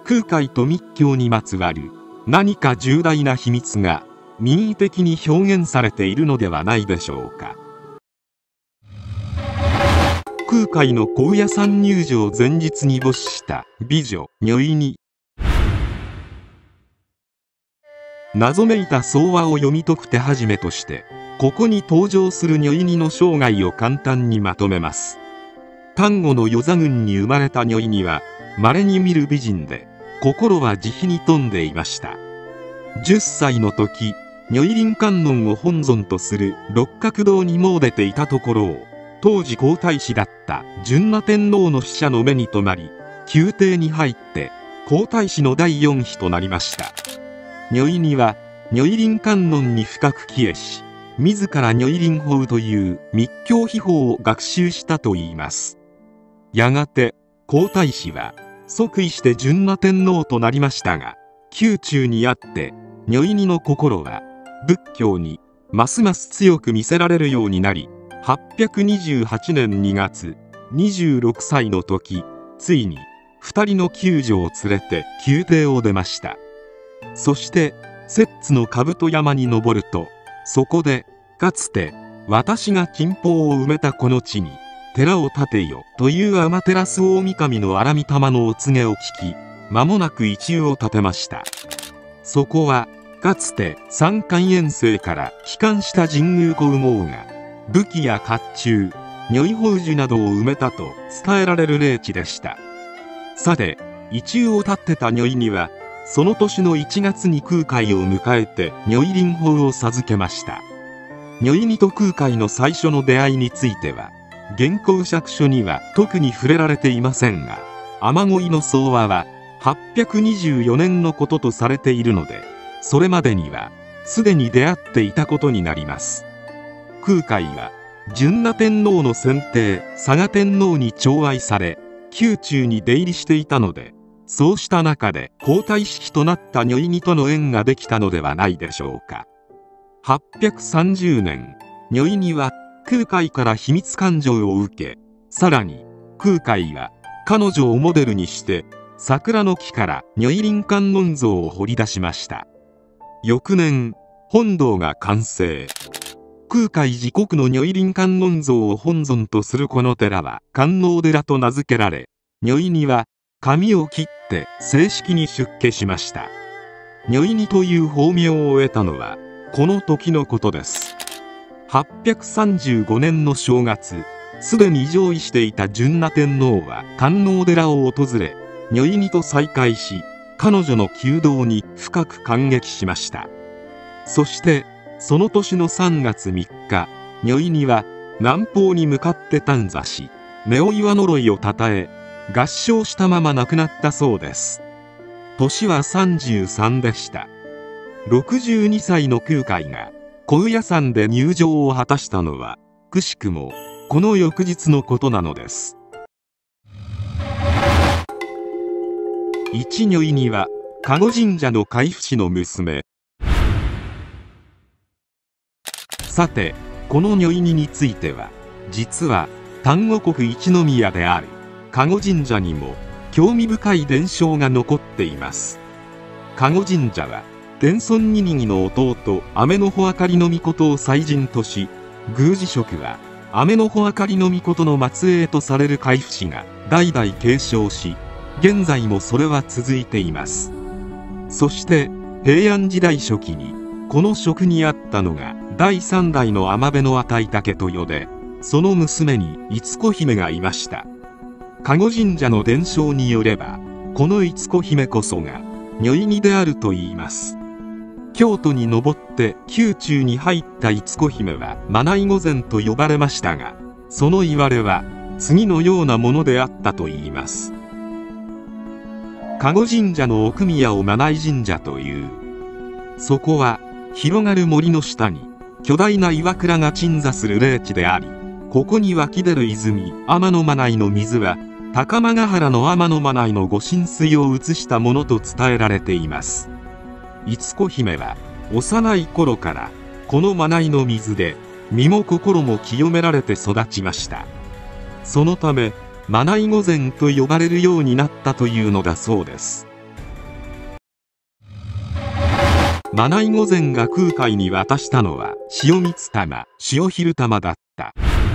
空海と密教にまつわる何か重大な秘密が民意的に表現されているのではないでしょうか。空海の高野山入場前日に没した美女如意に、謎めいた相話を読み解く手始めとして、ここに登場する如意にの生涯を簡単にまとめます。丹後の与座郡に生まれた如意には稀に見る美人で、心は慈悲に富んでいました。じゅっさいの時、如意輪観音を本尊とする六角堂に詣でていたところを、当時皇太子だった純那天皇の使者の目に留まり、宮廷に入って皇太子の第四妃となりました。如意には如意輪観音に深く帰依し、自ら如意輪法という密教秘法を学習したといいます。やがて皇太子は即位して純那天皇となりましたが、宮中にあって如意にの心は仏教にますます強く見せられるようになり、はっぴゃくにじゅうはちねんにがつ、にじゅうろくさいの時、ついにふたりの宮女を連れて宮廷を出ました。そして摂津の兜山に登ると、そこでかつて私が金峰を埋めたこの地に寺を建てよという天照大神の荒御霊のお告げを聞き、間もなく一湯を建てました。そこはかつて三官遠征から帰還した神宮古羽毛が武器や甲冑、如意宝珠などを埋めたと伝えられる霊地でした。さて、一湯を建てた如意には、その年のいちがつに空海を迎えて如意輪法を授けました。如意にと空海の最初の出会いについては、原稿釈書には特に触れられていませんが、雨乞いの相話ははっぴゃくにじゅうよねんのこととされているので、それまでにはすでに出会っていたことになります。空海は純那天皇の先帝嵯峨天皇に寵愛され、宮中に出入りしていたので、そうした中で皇太子妃となった如意にとの縁ができたのではないでしょうか。はっぴゃくさんじゅうねん、如意には空海から秘密勘定を受け、さらに空海は彼女をモデルにして桜の木から如意輪観音像を彫り出しました。翌年、本堂が完成。空海自国の如意輪観音像を本尊とするこの寺は観音寺と名付けられ、如意には髪を切って正式に出家しました。如意にという法名を得たのはこの時のことです。はっぴゃくさんじゅうごねんの正月、すでに上位していた純那天皇は観音寺を訪れ、如意にと再会し、彼女の宮堂に深く感激しました。そしてその年のさんがつみっか、如意には南方に向かって短座し、音岩呪いをたたえ合唱したまま亡くなったそうです。年はさんじゅうさんでした。ろくじゅうにさいの空海が高野山で入場を果たしたのはくしくもこの翌日のことなのです。一如意には加護神社の海部氏の娘。さて、この如意にについては実は丹後国一宮である加護神社にも興味深い伝承が残っています。加護神社は天孫ニニギの弟雨の穂明の命を祭神とし、宮司職は雨の穂明の命の末裔とされる海部氏が代々継承し、現在もそれは続いています。そして平安時代初期にこの職にあったのがだいさんだいの天部の與竹豊で、その娘に逸子姫がいました。加護神社の伝承によれば、この逸子姫こそが如意にであるといいます。京都に登って宮中に入った逸子姫は眞名御前と呼ばれましたが、その言われは次のようなものであったといいます。加護神社の奥宮を眞名神社という。そこは広がる森の下に巨大な岩倉が鎮座する霊地であり、ここに湧き出る泉天の真名の水は高間ヶ原の天の真名の御神水を移したものと伝えられています。逸子姫は幼い頃からこの真名の水で身も心も清められて育ちました。そのため眞名御前と呼ばれるようになったというのだそうです。 マナイ御前が空海に渡したのは塩光玉、塩昼玉だった。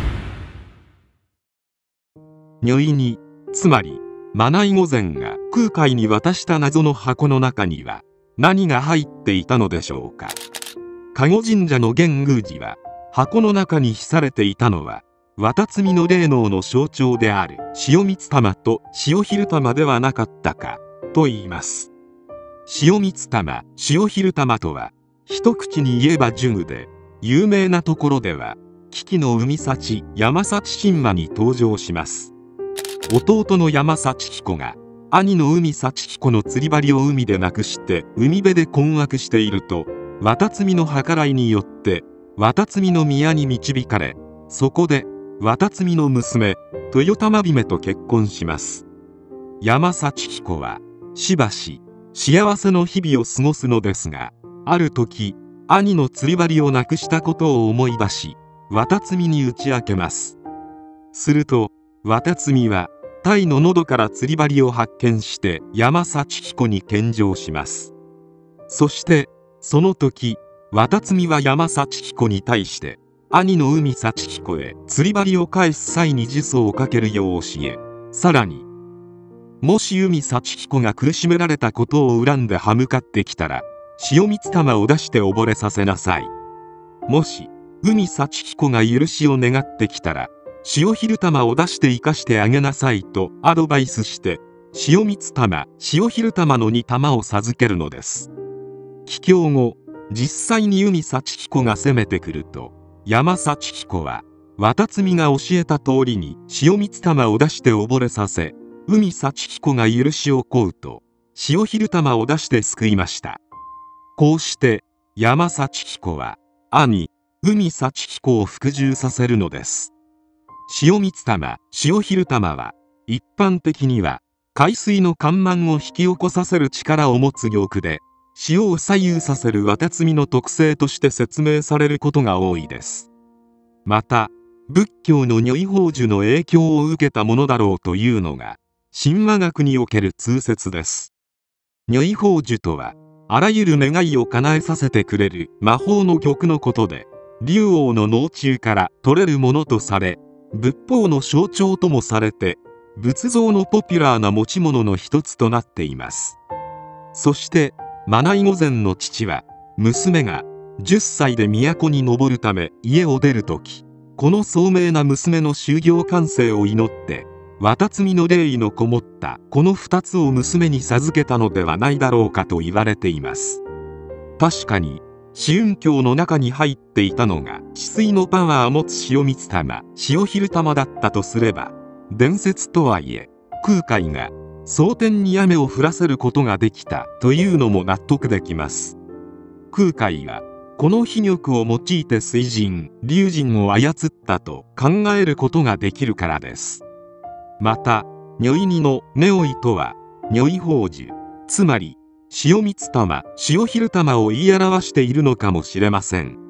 如意に、つまりマナイ御前が空海に渡した謎の箱の中には何が入っていたのでしょうか。加護神社の玄宮寺は箱の中に秘されていたのは綿摘みの霊能の象徴である塩光玉と塩昼玉ではなかったかと言います。塩光玉、塩昼玉とは一口に言えば呪具で、有名なところでは危機の海幸山幸神話に登場します。弟の山幸彦が兄の海幸彦の釣り針を海でなくして海辺で困惑していると、綿摘みの計らいによって綿摘みの宮に導かれ、そこで綿摘みの娘豊玉姫と結婚します。山幸彦はしばし幸せの日々を過ごすのですが、ある時兄の釣り針をなくしたことを思い出し、綿摘みに打ち明けます。すると綿摘みは鯛の喉から釣り針を発見して山幸彦に献上します。そしてその時綿摘みは山幸彦に対して兄の海幸彦へ釣り針を返す際に呪詛をかけるよう教え、さらにもし海幸彦が苦しめられたことを恨んで歯向かってきたら塩光玉を出して溺れさせなさい。もし海幸彦が許しを願ってきたら塩昼玉を出して生かしてあげなさいとアドバイスして、塩光玉、塩昼玉のに玉を授けるのです。帰郷後、実際に海幸彦が攻めてくると、山幸彦は綿摘みが教えた通りに塩光玉を出して溺れさせ、海幸彦が許しを請うと塩昼玉を出して救いました。こうして山幸彦は兄海幸彦を服従させるのです。塩光玉、塩昼玉は一般的には海水の干満を引き起こさせる力を持つ玉で、潮を左右させる綿摘みの特性として説明されることが多いです。また仏教の如意宝珠の影響を受けたものだろうというのが神話学における通説です。如意宝珠とはあらゆる願いを叶えさせてくれる魔法の玉のことで、竜王の脳中から取れるものとされ、仏法の象徴ともされて、仏像のポピュラーな持ち物の一つとなっています。そしてマナイ御前の父は娘がじゅっさいで都に登るため家を出るとき、この聡明な娘の修行完成を祈って綿摘みの霊意のこもったこのふたつを娘に授けたのではないだろうかと言われています。確かに紫雲鏡の中に入っていたのが治水のパワーを持つ塩光玉、塩昼玉だったとすれば、伝説とはいえ空海が蒼天に雨を降らせることができたというのも納得できます。空海はこの秘玉を用いて水神、龍神を操ったと考えることができるからです。また如意にのネオイとは如意宝珠、つまり塩光玉、塩昼玉を言い表しているのかもしれません。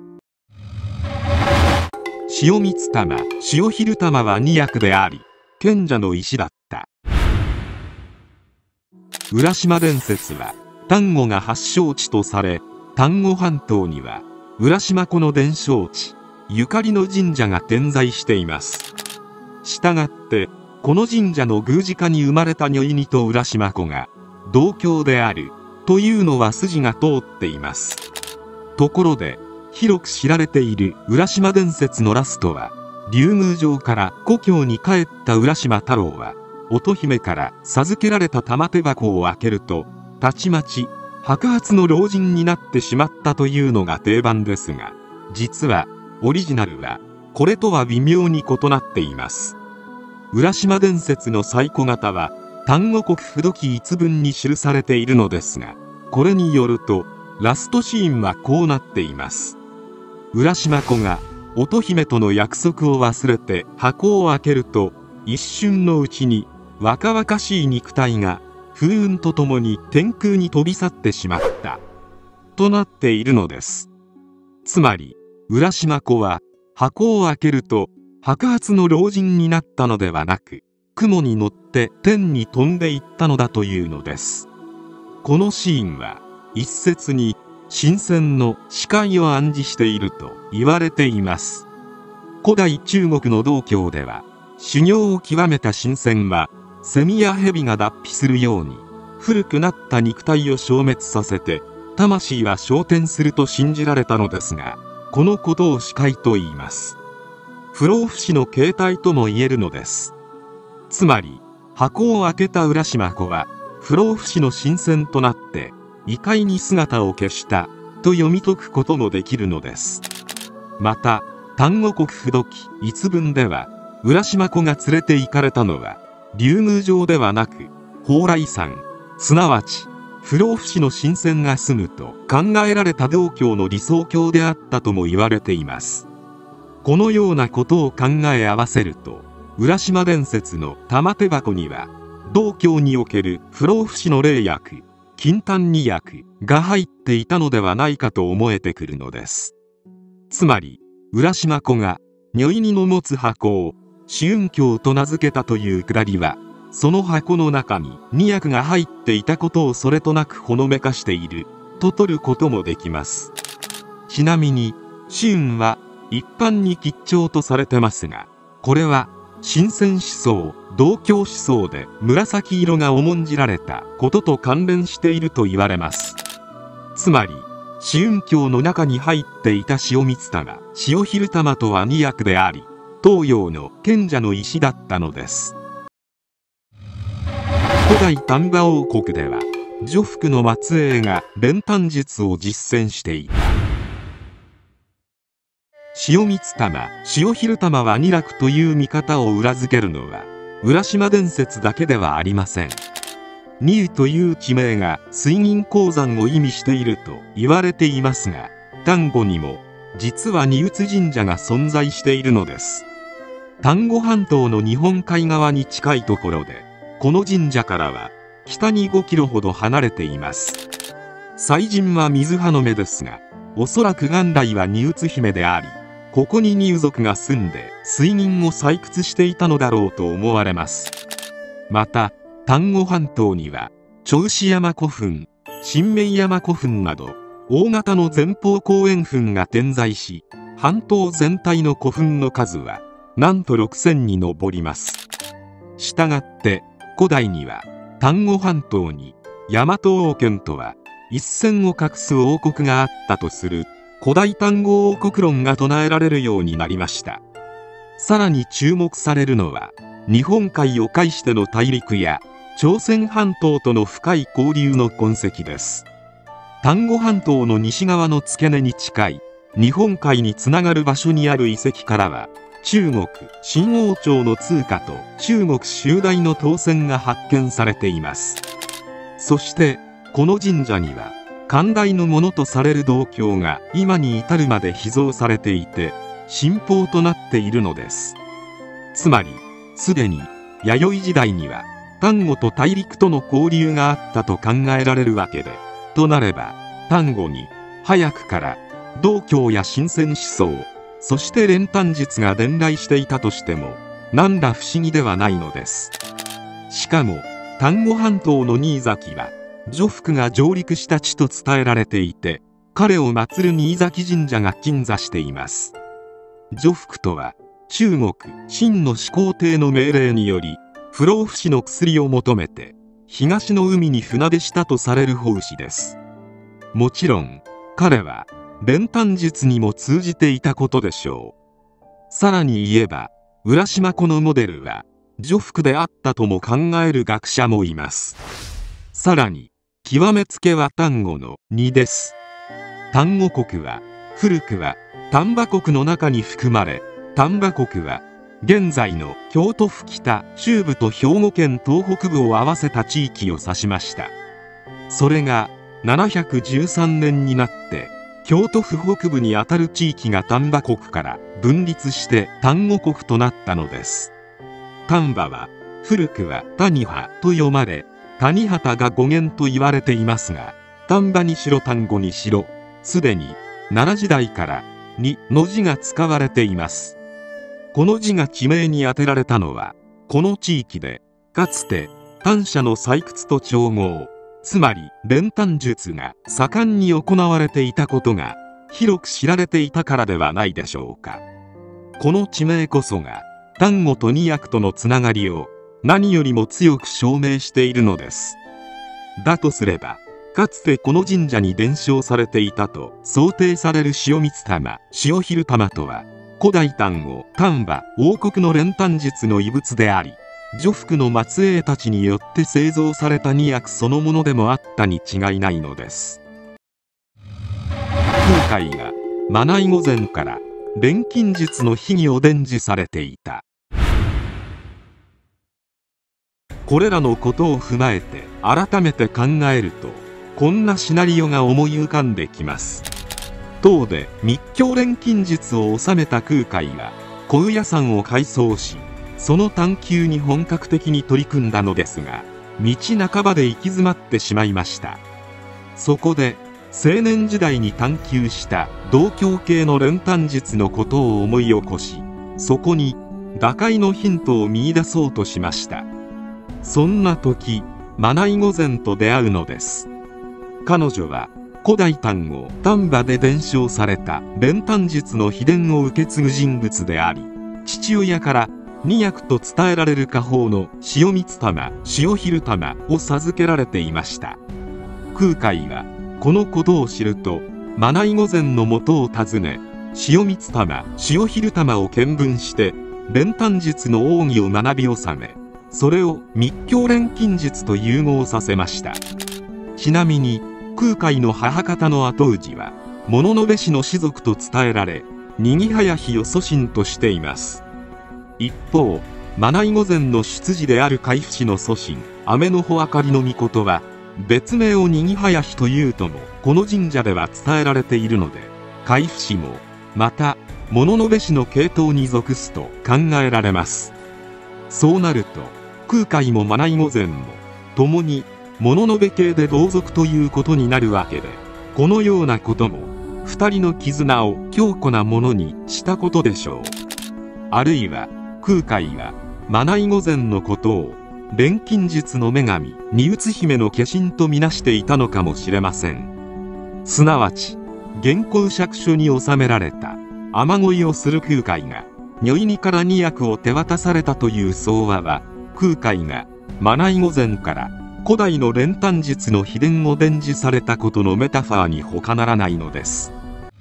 塩光玉、塩昼玉は二役であり賢者の石だった。浦島伝説は丹後が発祥地とされ、丹後半島には浦島湖の伝承地ゆかりの神社が点在しています。したがってこの神社の宮司家に生まれた如意にと浦島湖が同郷であるというのは筋が通っています。ところで広く知られている浦島伝説のラストは、竜宮城から故郷に帰った浦島太郎は乙姫から授けられた玉手箱を開けるとたちまち白髪の老人になってしまったというのが定番ですが、実はオリジナルはこれとは微妙に異なっています。浦島伝説の最古型は丹後国府土記一文に記されているのですが、これによるとラストシーンはこうなっています。浦島子が乙姫との約束を忘れて箱を開けると、一瞬のうちに若々しい肉体が風雲とともに天空に飛び去ってしまったとなっているのです。つまり浦島子は箱を開けると白髪の老人になったのではなく、雲に乗って天に飛んでいったのだというのです。このシーンは一説に神仙の視界を暗示していると言われています。古代中国の道教では、修行を極めた神仙はセミや蛇が脱皮するように古くなった肉体を消滅させて魂は昇天すると信じられたのですが、このことを視界と言います。不老不死の形態とも言えるのです。つまり箱を開けた浦島子は不老不死の神仙となって異界に姿を消したと読み解くこともできるのです。また丹後国不土記逸文では、浦島子が連れて行かれたのは竜宮城ではなく蓬莱山、すなわち不老不死の神仙が住むと考えられた道教の理想郷であったとも言われています。このようなことを考え合わせると、浦島伝説の玉手箱には道教における不老不死の霊薬金丹二薬が入っていたのではないかと思えてくるのです。つまり浦島子が如意にの持つ箱を紫雲経と名付けたというくだりは、その箱の中に二薬が入っていたことをそれとなくほのめかしていると取ることもできます。ちなみに紫雲は一般に吉兆とされてますが、これは神仙思想、道教思想で紫色が重んじられたことと関連していると言われます。つまり紫雲経の中に入っていた塩光玉、塩昼玉とは二薬であり、東洋の賢者の石だったのです。古代丹波王国では女福の末裔が練炭術を実践していた。塩光玉、塩昼玉は二楽という見方を裏付けるのは浦島伝説だけではありません。二湯という地名が水銀鉱山を意味していると言われていますが、丹後にも実は二湯神社が存在しているのです。丹後半島の日本海側に近いところで、この神社からは北にごキロほど離れています。祭神は水羽目ですが、おそらく元来は二湯姫であり、ここに二湯族が住んで水銀を採掘していたのだろうと思われます。また丹後半島には銚子山古墳、新明山古墳など大型の前方後円墳が点在し、半島全体の古墳の数はなんとろくせんに上ります。したがって古代には丹後半島に大和王権とは一線を画す王国があったとする古代丹後王国論が唱えられるようになりました。さらに注目されるのは日本海を介しての大陸や朝鮮半島との深い交流の痕跡です。丹後半島の西側の付け根に近い日本海につながる場所にある遺跡からは、中国清王朝の通貨と中国周代の刀剣が発見されています。そしてこの神社には寛大のものとされる道教が今に至るまで秘蔵されていて、神宝となっているのです。つまりすでに弥生時代には丹後と大陸との交流があったと考えられるわけで、となれば丹後に早くから道教や神仙思想、そして練炭術が伝来していたとしても何ら不思議ではないのです。しかも丹後半島の新崎は女福が上陸した地と伝えられていて、彼を祀る新崎神社が鎮座しています。女福とは中国秦の始皇帝の命令により不老不死の薬を求めて東の海に船出したとされる法師です。もちろん彼は練炭術にも通じていたことでしょう。さらに言えば浦島子のモデルは女福であったとも考える学者もいます。さらに極めつけは丹後のにです。丹後国は古くは丹波国の中に含まれ、丹波国は現在の京都府北中部と兵庫県東北部を合わせた地域を指しました。それがななひゃくじゅうさんねんになって京都府北部にあたる地域が丹波国から分立して丹後国となったのです。丹波は古くは谷波と読まれ、谷畑が語源と言われていますが、丹波にしろ丹後にしろすでに奈良時代からにの字が使われています。この字が地名に当てられたのはこの地域でかつて丹舎の採掘と調合、 つまり練炭術が盛んに行われていたことが広く知られていたからではないでしょうか。この地名こそが丹後と二薬とのつながりを何よりも強く証明しているのです。だとすれば、かつてこの神社に伝承されていたと想定される塩光玉、塩昼玉とは、古代丹後丹波王国の練炭術の遺物であり、徐福の末裔たちによって製造された二薬そのものでもあったに違いないのです。空海がマナイ御前から錬金術の秘技を伝授されていた。これらのことを踏まえて改めて考えると、こんなシナリオが思い浮かんできます。唐で密教錬金術を収めた空海が小宇屋山を改装し、その探求に本格的に取り組んだのですが、道半ばで行き詰まってしまいました。そこで青年時代に探求した道教系の練炭術のことを思い起こし、そこに打開のヒントを見出そうとしました。そんな時、マナイ御前と出会うのです。彼女は古代丹後丹波で伝承された練炭術の秘伝を受け継ぐ人物であり、父親から二薬と伝えられる家宝の塩光玉、塩昼玉を授けられていました。空海はこのことを知ると、マナイ御前のもとを訪ね、塩光玉、塩昼玉を見聞して練炭術の奥義を学び納め、それを密教錬金術と融合させました。ちなみに空海の母方の後氏は物部氏の氏族と伝えられ、にぎはやひを祖神としています。一方、マナイ御前の出自である海部氏の祖神雨の穂あかりの命は別名をにぎはやひというともこの神社では伝えられているので、海部氏もまた物部氏の系統に属すと考えられます。そうなると空海もマナイ御前も共に物部系で同族ということになるわけで、このようなことも二人の絆を強固なものにしたことでしょう。あるいは空海がマナイ御前のことを錬金術の女神二鬱姫の化身とみなしていたのかもしれません。すなわち原稿釈書に収められた雨乞いをする空海が如意にから二薬を手渡されたという相話は、空海がマナイ御前から古代の練炭術の秘伝を伝授されたことのメタファーに他ならないのです。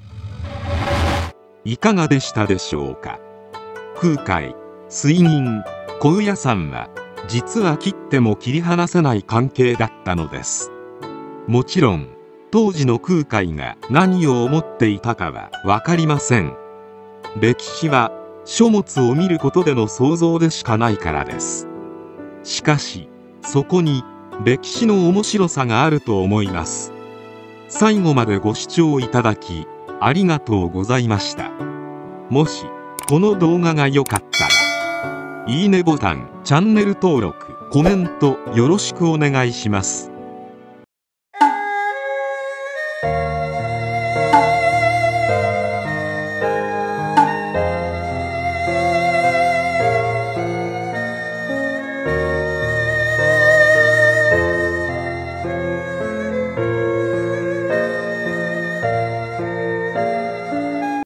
いかがでしたでしょうか。空海、水銀、小宇屋山は実は切っても切り離せない関係だったのです。もちろん当時の空海が何を思っていたかは分かりません。歴史は書物を見ることでの想像でしかないからです。しかしそこに歴史の面白さがあると思います。最後までご視聴いただきありがとうございました。もしこの動画が良かったらいいねボタン、チャンネル登録、コメントよろしくお願いします。